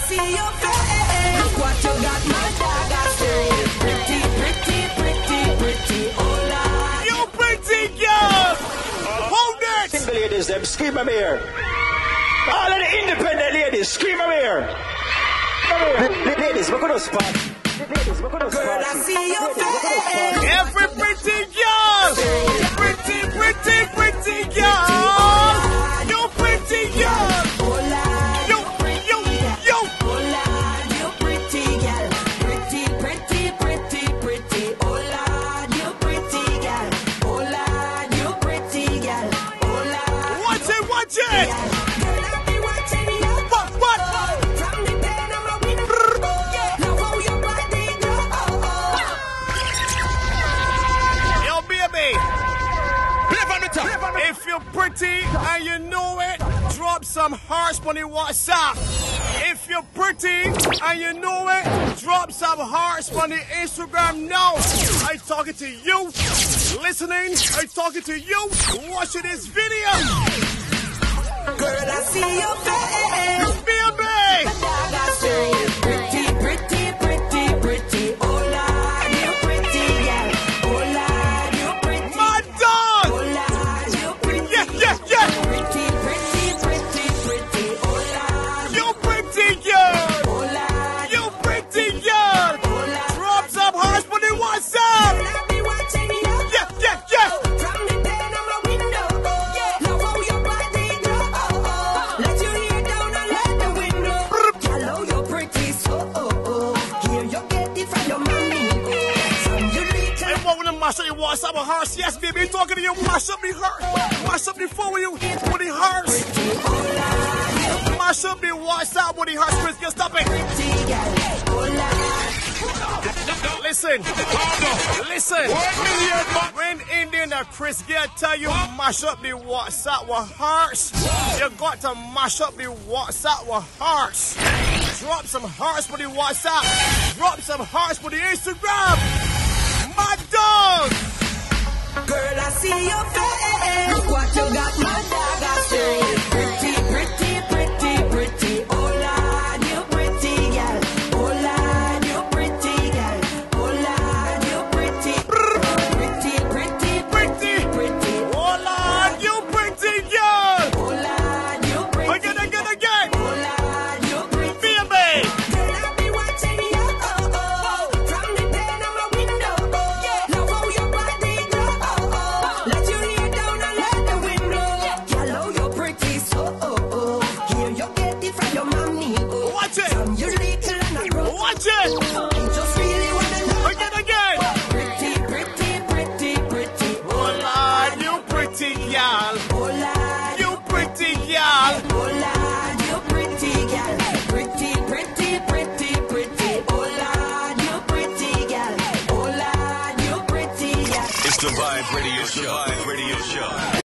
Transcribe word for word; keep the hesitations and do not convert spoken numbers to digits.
see your face. Look what you got, my dog. I say, pretty, pretty, pretty, pretty. Hola. You pretty girl. Hold it. Single ladies, them scream at me here. All of the independent ladies, scream at me here. Ladies, we're gonna spot. Ladies, we're gonna spot. Girl, I see your face. Every pretty girl. Pretty, pretty, pretty girl. You pretty girl. Hola. You, you, you. Hola, you pretty girl. Pretty, pretty, pretty, pretty. Hola, you pretty girl. Hola, you pretty girl. Hola. Watch it, watch it. Girl, I be watching you. What, what? From the bed of my window. Now how your body glow. Yo, baby. Play from the top. If you're pretty and you know it, drop some hearts on the WhatsApp. If you're pretty and you know it, drop some hearts on the Instagram now. I'm talking to you, listening. I'm talking to you, watching this video. Girl, I see your face. Baby, Dog, I say, pretty, pretty, pretty, pretty. Hola, you pretty girl. Hola, you pretty. my dog. Hola, you pretty. Yeah, yeah, yeah. Pretty, pretty, pretty, pretty. Hola, You pretty girl. hola, You pretty girl. hola. Drop some hearts on the WhatsApp. I be watching you. Yeah, yeah, yeah. From the bed of my window. Now how your body glow. Let you hear down and let the window. Hello, you're pretty so. Here you get it from your mommy. From your little. I want to mash up your WhatsApp with hearts. Yes, baby, I'm talking to you. Mash up the heart. Mash up the phone with you. With the hearts. Mash up the WhatsApp with the hearts. Chris, just stop it. Listen. Listen. When Indian and Chris Gayle tell you mash up the WhatsApp with hearts, you got to mash up the WhatsApp with hearts. Drop some hearts for the WhatsApp. Drop some hearts for the Instagram. My dog. Girl, I see your face. Look what you got, my dog. I say, pretty, pretty, pretty, pretty. Hola, you pretty girl. Hola, you pretty girl. Hola, you pretty. Pretty, pretty, pretty, pretty. Hola, you pretty girl. Hola, you pretty. Again, again, again. Hola, you pretty. Baby. Girl, I be watching you. From the bed of my window. Now how your body glow. Let you hear down and let the window. Hello, you're pretty so. Here you get it from your mommy. Watch it. From your little and I grow. Watch it. You just really wanna know. Again, again. Pretty, pretty, pretty, pretty. Hola, you pretty girl. Hola, You pretty girl. hola, you pretty girl. Pretty, pretty, pretty, pretty. Hola, you pretty girl. Hola, you pretty girl. It's the Vibe Radio Show. Vibe Radio Show.